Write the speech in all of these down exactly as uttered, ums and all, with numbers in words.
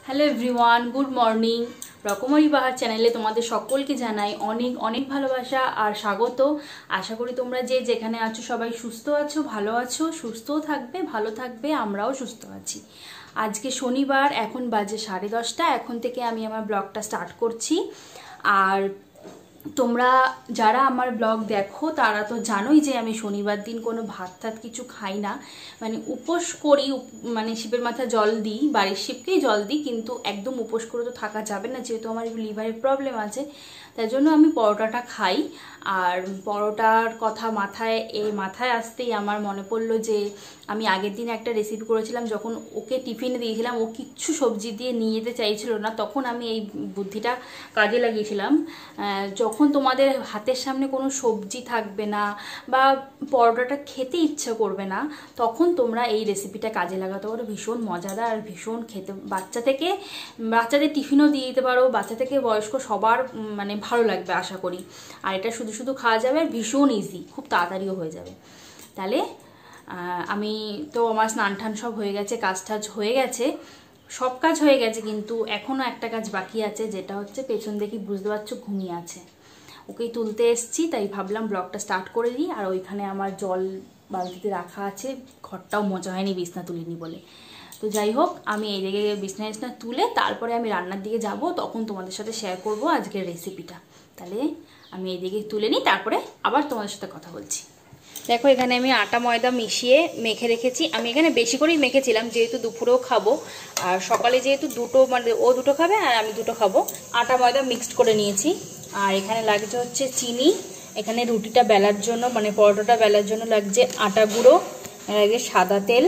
Hello everyone, good morning. রকমারি বাহার চ্যানেলে তোমাদের সকলকে জানাই অনেক অনেক ভালোবাসা আর স্বাগত। আশা করি তোমরা যে যেখানে আছো সবাই সুস্থ আছো, ভালো আছো, সুস্থও থাকবে, ভালো থাকবে। আমরাও সুস্থ আছি। আজকে শনিবার, এখন বাজে সাড়ে দশটা। এখন থেকে আমি আমার ব্লগটা স্টার্ট করছি। আর তোমরা যারা আমার ব্লগ দেখো তারা তো জানোই যে আমি শনিবার দিন কোনো ভাত টাত কিছু খাই না, মানে উপোস করি, মানে শিবের মাথায় জল দিই, বাড়ির শিবকেই জল দিই, কিন্তু একদম উপোস করে তো থাকা যাবে না, যেহেতু আমার লিভারের প্রবলেম আছে। তাই জন্য আমি পরোটাটা খাই। আর পরোটার কথা মাথায় এ মাথায় আসতেই আমার মনে পড়লো যে আমি আগের দিন একটা রেসিপি করেছিলাম, যখন ওকে টিফিনে দিয়েছিলাম, ও কিচ্ছু সবজি দিয়ে নিয়ে যেতে চাইছিল না, তখন আমি এই বুদ্ধিটা কাজে লাগিয়েছিলাম। যখন তোমাদের হাতের সামনে কোনো সবজি থাকবে না বা পরোটাটা খেতে ইচ্ছা করবে না, তখন তোমরা এই রেসিপিটা কাজে লাগাতে পারো। ভীষণ মজাদার আর ভীষণ খেতে, বাচ্চা থেকে বাচ্চাদের টিফিনও দিয়ে দিতে পারো, বাচ্চা থেকে বয়স্ক সবার মানে ভালো লাগবে আশা করি। আর এটা শুধু শুধু খাওয়া যাবে, আর ভীষণ ইজি, খুব তাড়াতাড়িও হয়ে যাবে। তাহলে আমি তো আমার স্নান টান সব হয়ে গেছে, কাজ টাজ হয়ে গেছে, সব কাজ হয়ে গেছে, কিন্তু এখনও একটা কাজ বাকি আছে, যেটা হচ্ছে পেছন দেখি বুঝতে পারছো ঘুমিয়ে আছে, ওকেই তুলতে এসছি। তাই ভাবলাম ব্লগটা স্টার্ট করে দিই। আর ওইখানে আমার জল বালতিতে রাখা আছে, ঘরটাও মজা হয়নি বিছনা তুলিনি বলে। তো যাই হোক, আমি এই দিকে বিছনা বিছনা তুলে তারপরে আমি রান্নার দিকে যাব, তখন তোমাদের সাথে শেয়ার করব আজকের রেসিপিটা। তাহলে আমি এই দিকে তুলে নিই, তারপরে আবার তোমাদের সাথে কথা বলছি। দেখো, এখানে আমি আটা ময়দা মিশিয়ে মেখে রেখেছি। আমি এখানে বেশি করেই মেখেছিলাম, যেহেতু দুপুরেও খাবো আর সকালে যেহেতু দুটো, মানে ও দুটো খাবে আর আমি দুটো খাবো। আটা ময়দা মিক্সড করে নিয়েছি। আর এখানে লাগছে হচ্ছে চিনি, এখানে রুটিটা বেলার জন্য, মানে পরোটাটা বেলার জন্য লাগছে আটা গুঁড়ো, লাগছে সাদা তেল,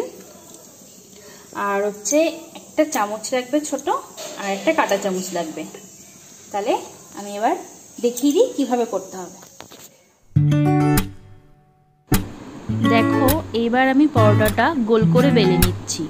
আর হচ্ছে একটা চামচ লাগবে ছোট, আর একটা কাঁটা চামচ লাগবে। তাহলে আমি এবার দেখিয়ে দিই কীভাবে করতে হবে। দেখো, এবার আমি পরোটাটা গোল করে বেলে নিচ্ছি।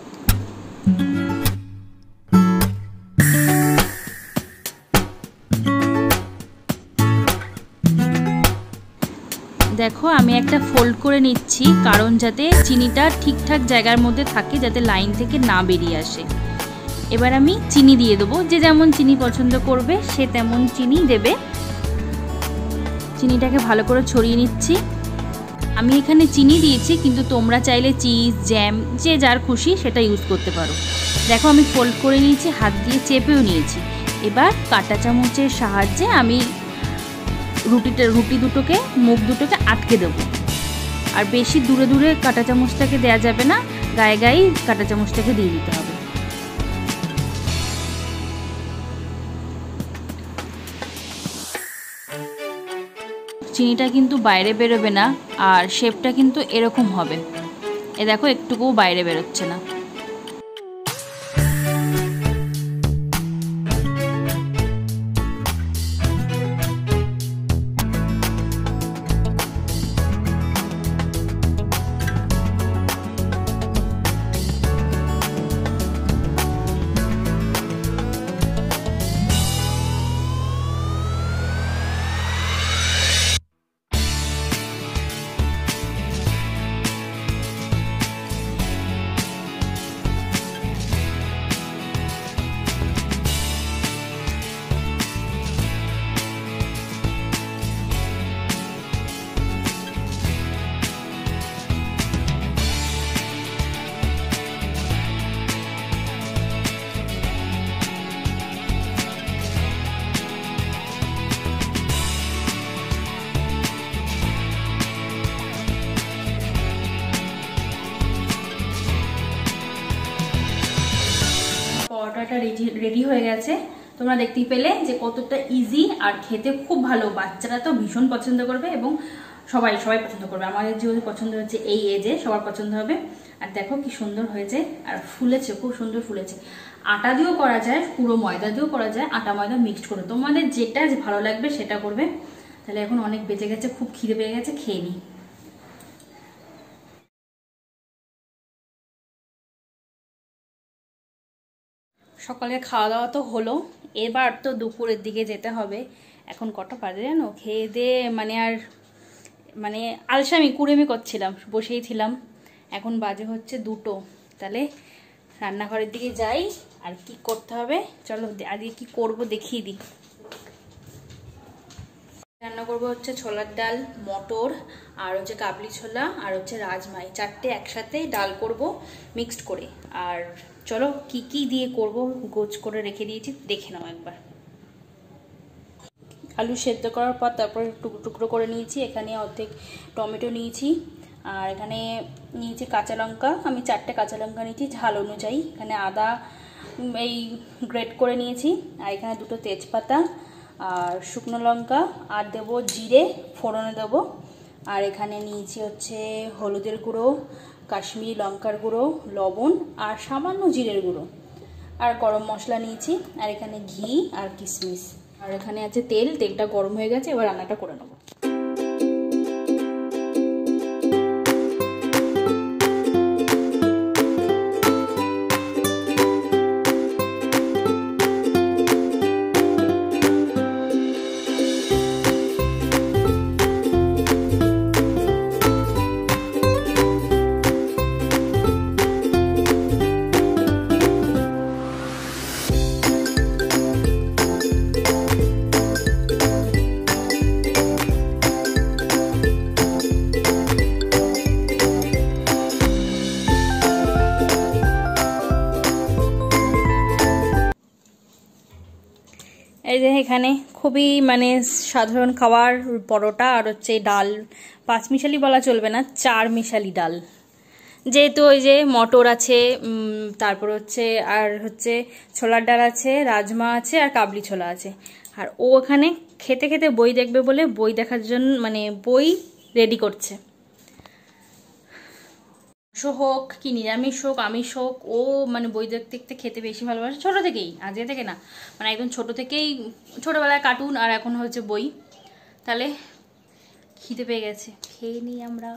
দেখো, আমি একটা ফোল্ড করে নিচ্ছি, কারণ যাতে চিনিটা ঠিকঠাক জায়গার মধ্যে থাকে, যাতে লাইন থেকে না বেরিয়ে আসে। এবার আমি চিনি দিয়ে দেবো, যে যেমন চিনি পছন্দ করবে সে তেমন চিনি দেবে। চিনিটাকে ভালো করে ছড়িয়ে নিচ্ছি। আমি এখানে চিনি দিয়েছি, কিন্তু তোমরা চাইলে চিজ, জ্যাম, যে যার খুশি সেটা ইউজ করতে পারো। দেখো, আমি ফোল্ড করে নিয়েছি, হাত দিয়ে চেপেও নিয়েছি। এবার কাঁটা চামচের সাহায্যে আমি রুটিটা রুটি দুটোকে মুখ দুটোকে আটকে দেবো। আর বেশি দূরে দূরে কাঁটা চামচটাকে দেওয়া যাবে না, গায়ে গায়ে কাঁটা চামচটাকে দিয়ে দিতে হবে। চিনিটা কিন্তু বাইরে বেরোবে না, আর শেপটা কিন্তু এরকম হবে। এ দেখো, একটুকুও বাইরে বেরোচ্ছে না। পরোটাটা রেডি রেডি হয়ে গেছে। তোমরা দেখতেই পেলে যে কতটা ইজি, আর খেতে খুব ভালো। বাচ্চারা তো ভীষণ পছন্দ করবে, এবং সবাই সবাই পছন্দ করবে। আমাদের যেহেতু পছন্দ হচ্ছে এই এজে, সবার পছন্দ হবে। আর দেখো কি সুন্দর হয়েছে, আর ফুলেছে, খুব সুন্দর ফুলেছে। আটা দিয়েও করা যায়, পুরো ময়দা দিয়েও করা যায়, আটা ময়দা মিক্সড করে। তোমাদের যেটা ভালো লাগবে সেটা করবে। তাহলে এখন অনেক বেঁচে গেছে, খুব খিদে পেয়ে গেছে, খেয়ে নিই। সকালে খাওয়া দাওয়া তো হলো, এবার তো দুপুরের দিকে যেতে হবে। এখন কটা বাজে জানো? খেয়ে দিয়ে মানে আর মানে আলসামি কুড়েমি করছিলাম, বসেই ছিলাম। এখন বাজে হচ্ছে দুটো। তাহলে রান্নাঘরের দিকে যাই আর কি করতে হবে চলো আজকে কি করব দেখিয়ে দিই। রান্না করবো হচ্ছে ছোলার ডাল, মটর আর হচ্ছে কাবলি ছোলা আর হচ্ছে রাজমা, চারটে একসাথে ডাল করব মিক্সড করে। আর চলো কি কি দিয়ে করব গোছ করে রেখে দিয়েছি দেখে নাও একবার। আলু সেদ্ধ করার পর তারপর টুকরো টুকরো করে নিয়েছি, এখানে অর্ধেক টমেটো নিয়েছি আর এখানে নিয়েছি কাঁচা লঙ্কা, আমি চারটে কাঁচা লঙ্কা নিয়েছি ঝাল অনুযায়ী। এখানে আদা এই গ্রেট করে নিয়েছি আর এখানে দুটো তেজপাতা আর শুকনো লঙ্কা আর দেবো জিরে ফোড়নে দেবো। আর এখানে নিয়েছি হচ্ছে হলুদের গুঁড়ো, কাশ্মীরি লঙ্কার গুঁড়ো, লবণ আর সামান্য জিরের গুঁড়ো আর গরম মশলা নিয়েছি আর এখানে ঘি আর কিশমিশ আর এখানে আছে তেল। তেলটা গরম হয়ে গেছে, এবার রান্নাটা করে নেবো। এই যে এখানে খুবই মানে সাধারণ খাবার পরোটা আর হচ্ছে ডাল, পাঁচ মিশালি বলা চলবে না, চার মিশালি ডাল, যেহেতু ওই যে মটর আছে তারপর হচ্ছে আর হচ্ছে ছোলার ডাল আছে, রাজমা আছে আর কাবলি ছোলা আছে। আর ও ওখানে খেতে খেতে বই দেখবে বলে বই দেখার জন্য মানে বই রেডি করছে। হোক কি নিরামিষ হোক আমিষ হোক ও মানে বই দেখতে দেখতে খেতে বেশি ভালোবাসে ছোটো থেকেই, আজকে থেকে না মানে একদম ছোটো থেকেই, ছোটোবেলায় কার্টুন আর এখন হচ্ছে বই। তাহলে খিদে পেয়ে গেছে, খেয়ে নিই আমরা।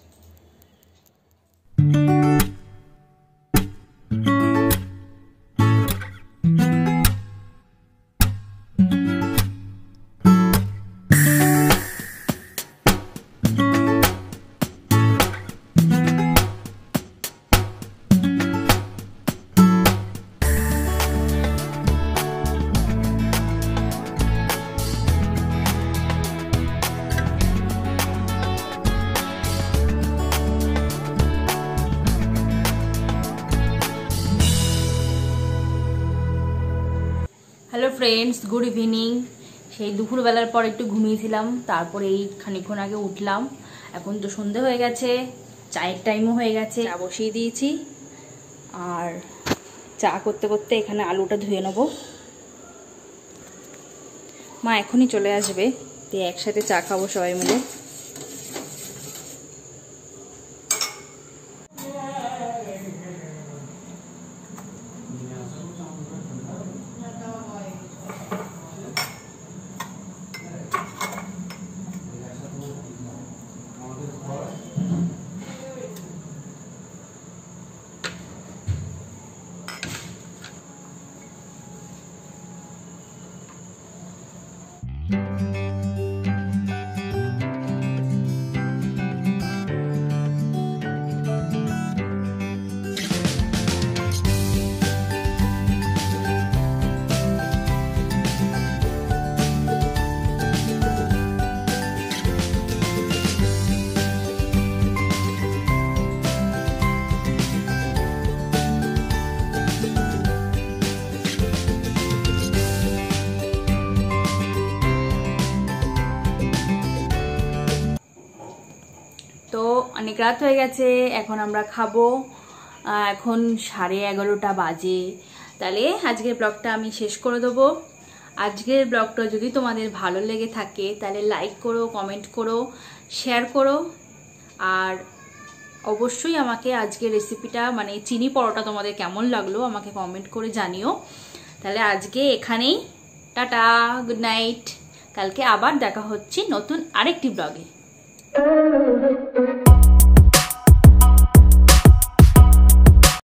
Hello friends, good evening. সেই দুপুরবেলার পর একটু ঘুমিয়েছিলাম, তারপরে এই খানিকক্ষণ আগে উঠলাম। এখন তো সন্ধে হয়ে গেছে, চায়ের টাইমও হয়ে গেছে, চা বসিয়ে দিয়েছি। আর চা করতে করতে এখানে আলুটা ধুয়ে নেব। মা এখনই চলে আসবে, তো একসাথে চা খাবো সবাই মিলে। তো অনেক রাত হয়ে গেছে, এখন আমরা খাবো। এখন সাড়ে এগারোটা বাজে। তাহলে আজকের ব্লগটা আমি শেষ করে দেবো। আজকের ব্লগটা যদি তোমাদের ভালো লেগে থাকে তাহলে লাইক করো, কমেন্ট করো, শেয়ার করো। আর অবশ্যই আমাকে আজকের রেসিপিটা মানে চিনি পরোটা তোমাদের কেমন লাগলো আমাকে কমেন্ট করে জানিও। তাহলে আজকে এখানেই টাটা, গুড নাইট। কালকে আবার দেখা হচ্ছে নতুন আরেকটি ব্লগে।